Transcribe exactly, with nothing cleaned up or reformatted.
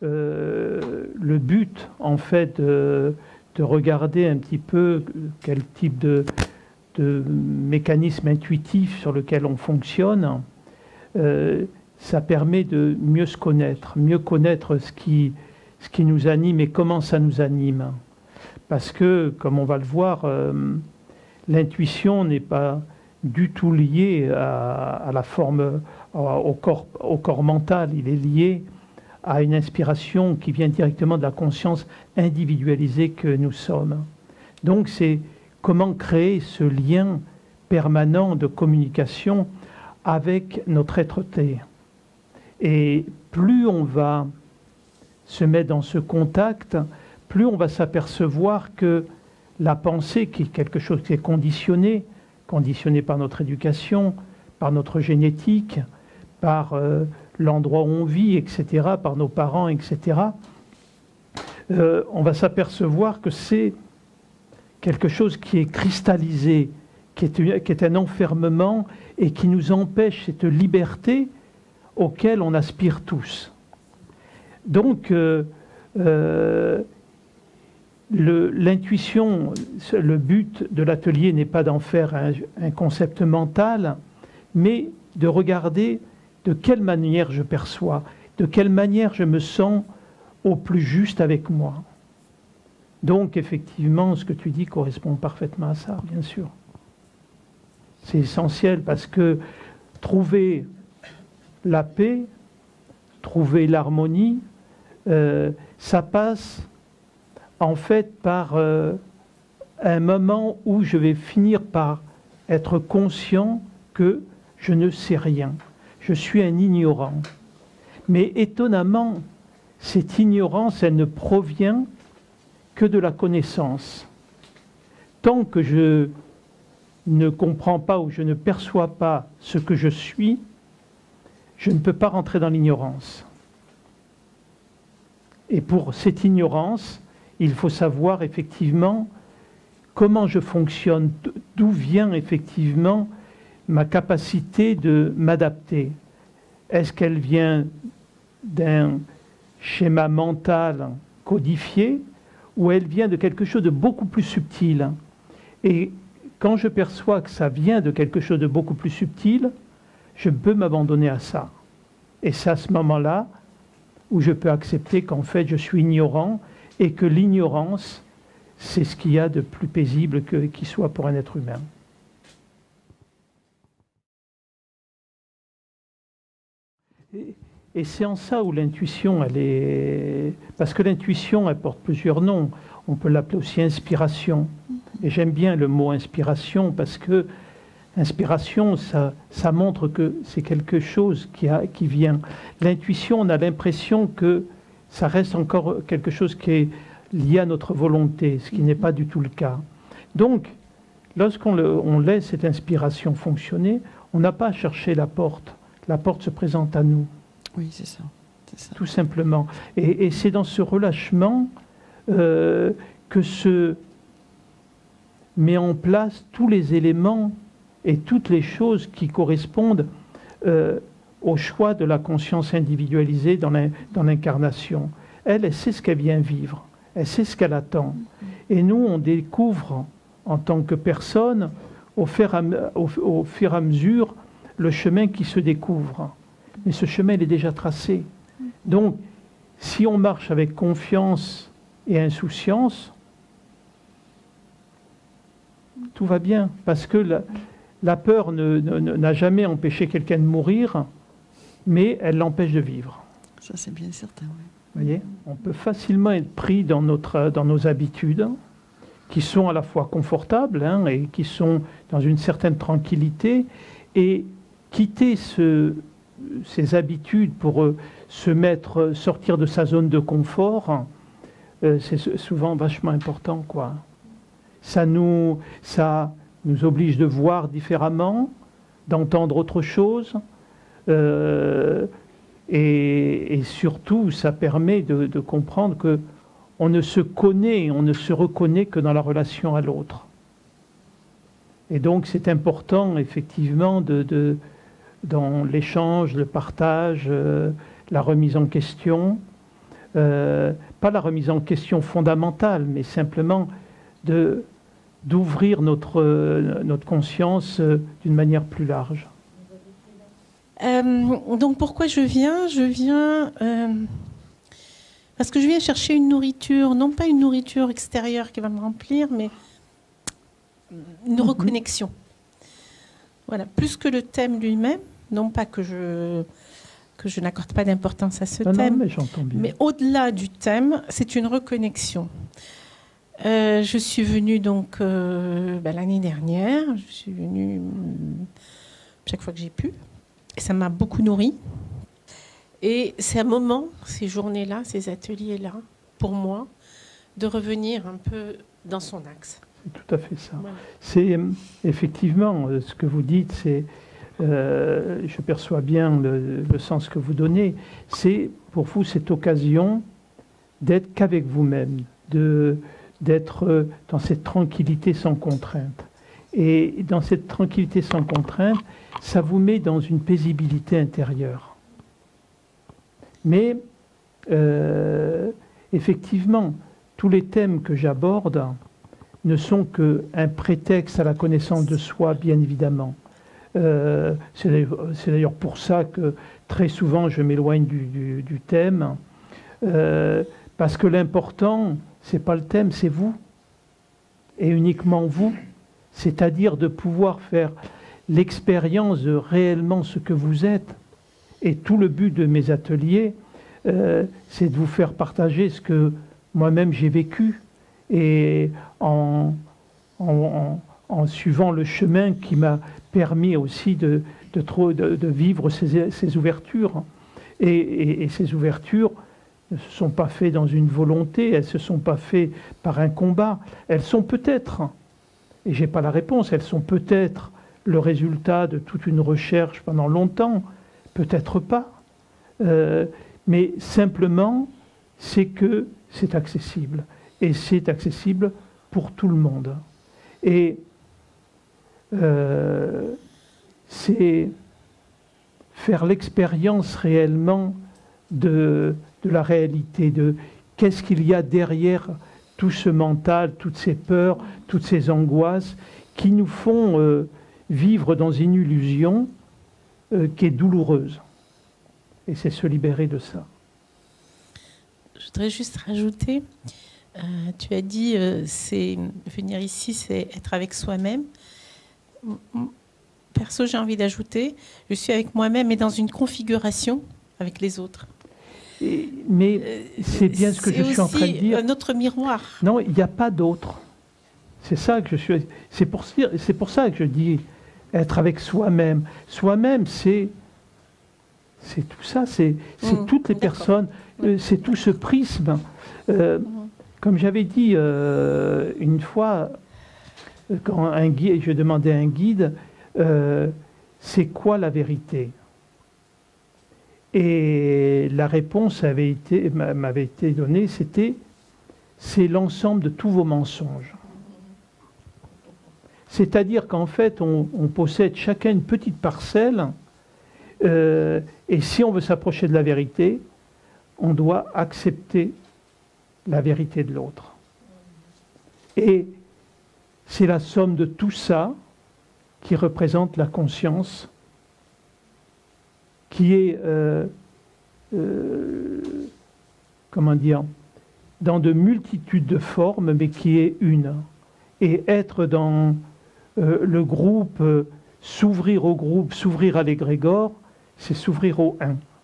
euh, le but, en fait, de, de regarder un petit peu quel type de, de mécanisme intuitif sur lequel on fonctionne, euh, ça permet de mieux se connaître, mieux connaître ce qui, ce qui nous anime et comment ça nous anime. Parce que, comme on va le voir, euh, l'intuition n'est pas du tout liée à, à la forme, au corps, au corps mental. Il est lié à une inspiration qui vient directement de la conscience individualisée que nous sommes. Donc c'est comment créer ce lien permanent de communication avec notre être-té. Et plus on va se mettre dans ce contact, plus on va s'apercevoir que la pensée, qui est quelque chose qui est conditionné, conditionné par notre éducation, par notre génétique, par euh, l'endroit où on vit, et cetera, par nos parents, et cetera, euh, on va s'apercevoir que c'est quelque chose qui est cristallisé, qui est, qui est un enfermement et qui nous empêche cette liberté auquel on aspire tous. Donc, euh, euh, l'intuition, le, le but de l'atelier n'est pas d'en faire un, un concept mental, mais de regarder de quelle manière je perçois, de quelle manière je me sens au plus juste avec moi. Donc, effectivement, ce que tu dis correspond parfaitement à ça, bien sûr. C'est essentiel parce que trouver la paix, trouver l'harmonie, euh, ça passe en fait par euh, un moment où je vais finir par être conscient que je ne sais rien. Je suis un ignorant. Mais étonnamment, cette ignorance, elle ne provient que de la connaissance. Tant que je ne comprends pas ou je ne perçois pas ce que je suis, je ne peux pas rentrer dans l'ignorance. Et pour cette ignorance, il faut savoir effectivement comment je fonctionne, d'où vient effectivement ma capacité de m'adapter. Est-ce qu'elle vient d'un schéma mental codifié ou elle vient de quelque chose de beaucoup plus subtil? Et quand je perçois que ça vient de quelque chose de beaucoup plus subtil, je peux m'abandonner à ça. Et c'est à ce moment-là où je peux accepter qu'en fait je suis ignorant et que l'ignorance, c'est ce qu'il y a de plus paisible que, qu'il soit pour un être humain. Et, et c'est en ça où l'intuition, elle est... Parce que l'intuition, elle porte plusieurs noms. On peut l'appeler aussi inspiration. Et j'aime bien le mot inspiration parce que inspiration, ça, ça montre que c'est quelque chose qui, a, qui vient. L'intuition, on a l'impression que ça reste encore quelque chose qui est lié à notre volonté, ce qui n'est pas du tout le cas. Donc, lorsqu'on on laisse cette inspiration fonctionner, on n'a pas à chercher la porte. La porte se présente à nous. Oui, c'est ça. ça. Tout simplement. Et, et c'est dans ce relâchement euh, que se met en place tous les éléments et toutes les choses qui correspondent euh, au choix de la conscience individualisée dans l'incarnation. Elle, elle sait ce qu'elle vient vivre, elle sait ce qu'elle attend. Et nous, on découvre en tant que personne, au fur, à, au, au fur et à mesure, le chemin qui se découvre. Mais ce chemin, il est déjà tracé. Donc, si on marche avec confiance et insouciance, tout va bien, parce que la, la peur ne, ne, n'a jamais empêché quelqu'un de mourir, mais elle l'empêche de vivre. Ça, c'est bien certain, oui. Vous voyez, on peut facilement être pris dans, notre, dans nos habitudes, qui sont à la fois confortables hein, et qui sont dans une certaine tranquillité, et quitter ce, ces habitudes pour euh, se mettre, sortir de sa zone de confort, euh, c'est souvent vachement important, quoi. Ça nous, ça nous oblige de voir différemment, d'entendre autre chose, euh, et, et surtout, ça permet de, de comprendre que on ne se connaît, on ne se reconnaît que dans la relation à l'autre. Et donc, c'est important, effectivement, de, de, dans l'échange, le partage, euh, la remise en question, euh, pas la remise en question fondamentale, mais simplement de, d'ouvrir notre, euh, notre conscience euh, d'une manière plus large. Euh, donc pourquoi je viens Je viens euh, parce que je viens chercher une nourriture, non pas une nourriture extérieure qui va me remplir, mais une reconnexion. Voilà, plus que le thème lui-même, non pas que je, que je n'accorde pas d'importance à ce non, thème, non, mais, j'entends bien. Mais au-delà du thème, c'est une reconnexion. Euh, je suis venue donc euh, ben, l'année dernière, je suis venue chaque fois que j'ai pu, et ça m'a beaucoup nourrie. Et c'est un moment, ces journées-là, ces ateliers-là, pour moi, de revenir un peu dans son axe. C'est tout à fait ça. Voilà. C'est effectivement ce que vous dites, c'est, euh, je perçois bien le, le sens que vous donnez, c'est pour vous cette occasion d'être qu'avec vous-même, de, d'être dans cette tranquillité sans contrainte. Et dans cette tranquillité sans contrainte, ça vous met dans une paisibilité intérieure. Mais euh, effectivement, tous les thèmes que j'aborde ne sont qu'un prétexte à la connaissance de soi, bien évidemment. Euh, c'est d'ailleurs pour ça que très souvent je m'éloigne du, du, du thème, euh, parce que l'important, c'est pas le thème, c'est vous, et uniquement vous, c'est-à-dire de pouvoir faire l'expérience de réellement ce que vous êtes. Et tout le but de mes ateliers, euh, c'est de vous faire partager ce que moi-même j'ai vécu, et en, en, en, en suivant le chemin qui m'a permis aussi de, de, de, de vivre ces, ces ouvertures. Et, et, et ces ouvertures ne se sont pas faites dans une volonté, elles ne se sont pas faites par un combat. Elles sont peut-être, et je n'ai pas la réponse, elles sont peut-être le résultat de toute une recherche pendant longtemps, peut-être pas. Euh, mais simplement, c'est que c'est accessible. Et c'est accessible pour tout le monde. Et euh, c'est faire l'expérience réellement de, de la réalité, de qu'est-ce qu'il y a derrière tout ce mental, toutes ces peurs, toutes ces angoisses qui nous font euh, vivre dans une illusion euh, qui est douloureuse. Et c'est se libérer de ça. Je voudrais juste rajouter, euh, tu as dit, euh, c'est venir ici, c'est être avec soi-même. Perso, j'ai envie d'ajouter, je suis avec moi-même et dans une configuration avec les autres. Et, mais c'est bien ce que je suis en train de dire. C'est aussi notre miroir. Non, il n'y a pas d'autre. C'est ça que je suis. C'est pour, c'est pour ça que je dis être avec soi-même. Soi-même, c'est c'est tout ça. C'est mmh, toutes les personnes. Euh, c'est tout ce prisme. Euh, mmh. Comme j'avais dit euh, une fois, quand un guide, je demandais à un guide, euh, c'est quoi la vérité ? Et la réponse avait été, m'avait été donnée, c'était c'est l'ensemble de tous vos mensonges. C'est-à-dire qu'en fait, on, on possède chacun une petite parcelle, euh, et si on veut s'approcher de la vérité, on doit accepter la vérité de l'autre. Et c'est la somme de tout ça qui représente la conscience, qui est, euh, euh, comment dire, dans de multitudes de formes, mais qui est une. Et être dans euh, le groupe, euh, s'ouvrir au groupe, s'ouvrir à l'égrégore, c'est s'ouvrir au un.